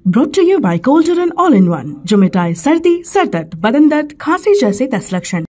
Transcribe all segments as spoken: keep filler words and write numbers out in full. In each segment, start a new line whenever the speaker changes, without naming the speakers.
Brought to you by Coldarin all in one, जो मिटाए सर्दी, सर दर्द, बदन दर्द, खांसी जैसे दस लक्षण।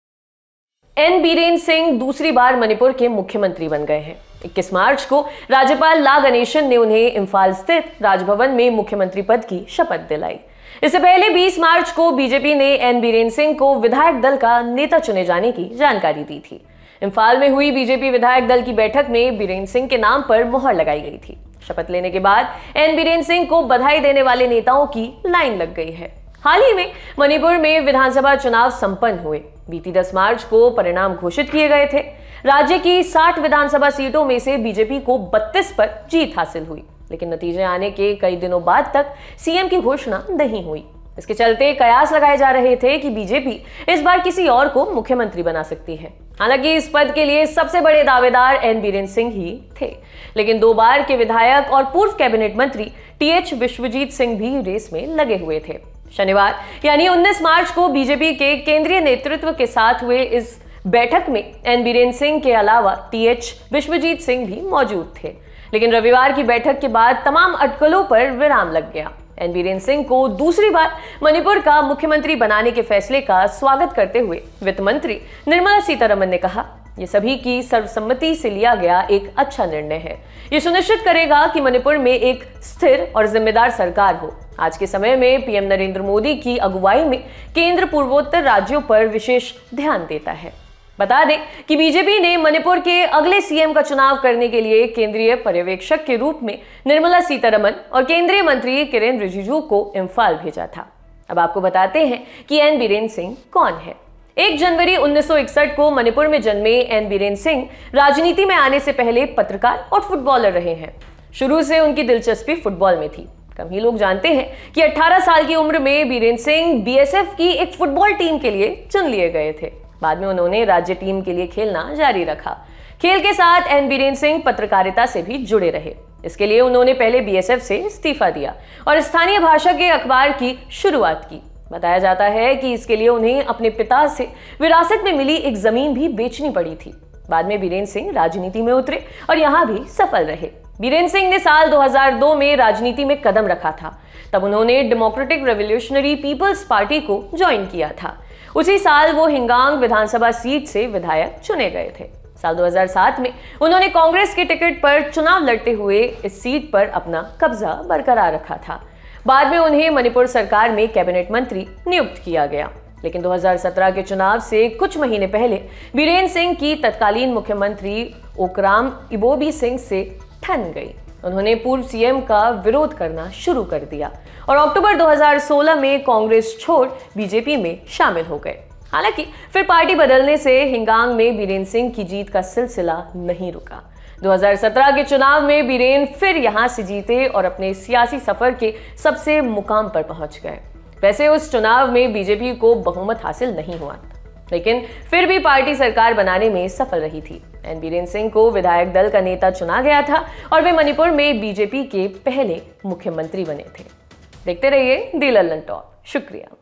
एन बीरेन सिंह दूसरी बार मणिपुर के मुख्यमंत्री बन गए हैं। इक्कीस मार्च को राज्यपाल ला गणेशन ने उन्हें इम्फाल स्थित राजभवन में मुख्यमंत्री पद की शपथ दिलाई। इससे पहले बीस मार्च को बीजेपी ने एन बीरेन सिंह को विधायक दल का नेता चुने जाने की जानकारी दी थी। इम्फाल में हुई बीजेपी विधायक दल की बैठक में बीरेन सिंह के नाम पर मोहर लगाई गई थी। शपथ लेने के बाद एन बीरेन सिंह को बधाई देने वाले नेताओं की लाइन लग गई है। हाल ही में मणिपुर में विधानसभा चुनाव संपन्न हुए। बीती दस मार्च को परिणाम घोषित किए गए थे। राज्य की साठ विधानसभा सीटों में से बीजेपी को बत्तीस पर जीत हासिल हुई, लेकिन नतीजे आने के कई दिनों बाद तक सीएम की घोषणा नहीं हुई। इसके चलते कयास लगाए जा रहे थे कि बीजेपी इस बार किसी और को मुख्यमंत्री बना सकती है। हालांकि इस पद के लिए सबसे बड़े दावेदार एन बीरेन सिंह ही थे, लेकिन दो बार के विधायक और पूर्व कैबिनेट मंत्री टीएच विश्वजीत सिंह भी रेस में लगे हुए थे। शनिवार यानी उन्नीस मार्च को बीजेपी के केंद्रीय नेतृत्व के साथ हुए इस बैठक में एन बीरेन सिंह के अलावा टीएच विश्वजीत सिंह भी मौजूद थे, लेकिन रविवार की बैठक के बाद तमाम अटकलों पर विराम लग गया। एन बीरेन सिंह को दूसरी बार मणिपुर का मुख्यमंत्री बनाने के फैसले का स्वागत करते हुए वित्त मंत्री निर्मला सीतारमण ने कहा, यह सभी की सर्वसम्मति से लिया गया एक अच्छा निर्णय है। यह सुनिश्चित करेगा कि मणिपुर में एक स्थिर और जिम्मेदार सरकार हो। आज के समय में पीएम नरेंद्र मोदी की अगुवाई में केंद्र पूर्वोत्तर राज्यों पर विशेष ध्यान देता है। बता दें कि बीजेपी ने मणिपुर के अगले सीएम का चुनाव करने के लिए केंद्रीय पर्यवेक्षक के रूप में निर्मला सीतारमण और केंद्रीय मंत्री किरेन रिजिजू को इम्फाल भेजा था। अब आपको बताते हैं कि एन बीरेन सिंह कौन है। एक जनवरी उन्नीस सौ इकसठ को मणिपुर में जन्मे एन बीरेन सिंह राजनीति में आने से पहले पत्रकार और फुटबॉलर रहे हैं। शुरू से उनकी दिलचस्पी फुटबॉल में थी। कम ही लोग जानते हैं कि अठारह साल की उम्र में बीरेन सिंह बीएसएफ की एक फुटबॉल टीम के लिए चुन लिए गए थे। बाद में उन्होंने राज्य टीम के लिए खेलना जारी रखा। खेल के साथ एन बीरेन सिंह पत्रकारिता से भी जुड़े रहे। इसके लिए उन्होंने पहले बीएसएफ से इस्तीफा दिया और स्थानीय भाषा के अखबार की शुरुआत की। बताया जाता है कि इसके लिए उन्हें अपने पिता से विरासत में मिली एक जमीन भी बेचनी पड़ी थी। बाद में बीरेन सिंह राजनीति में उतरे और यहां भी सफल रहे। बीरेन सिंह ने साल दो हज़ार दो में राजनीति में कदम रखा था। तब उन्होंने डेमोक्रेटिक रेवोल्यूशनरी पीपल्स पार्टी को ज्वाइन किया था। उसी साल वो हिंगांग विधानसभा सीट से विधायक चुने गए थे। साल दो हज़ार सात में उन्होंने कांग्रेस के टिकट पर चुनाव लड़ते हुए इस सीट पर अपना कब्जा बरकरार रखा था। बाद में उन्हें मणिपुर सरकार में कैबिनेट मंत्री नियुक्त किया गया, लेकिन दो हज़ार सत्रह के चुनाव से कुछ महीने पहले बीरेन सिंह की तत्कालीन मुख्यमंत्री ओकराम इबोबी सिंह से ठन गई। उन्होंने पूर्व सीएम का विरोध करना शुरू कर दिया और अक्टूबर दो हज़ार सोलह में कांग्रेस छोड़ बीजेपी में शामिल हो गए। हालांकि फिर पार्टी बदलने से हिंगांग में बीरेन सिंह की जीत का सिलसिला नहीं रुका। दो हज़ार सत्रह के चुनाव में बीरेन फिर यहां से जीते और अपने सियासी सफर के सबसे मुकाम पर पहुंच गए। वैसे उस चुनाव में बीजेपी को बहुमत हासिल नहीं हुआ, लेकिन फिर भी पार्टी सरकार बनाने में सफल रही थी। एन बीरेन सिंह को विधायक दल का नेता चुना गया था और वे मणिपुर में बीजेपी के पहले मुख्यमंत्री बने थे। देखते रहिए दी लल्लन टॉप। शुक्रिया।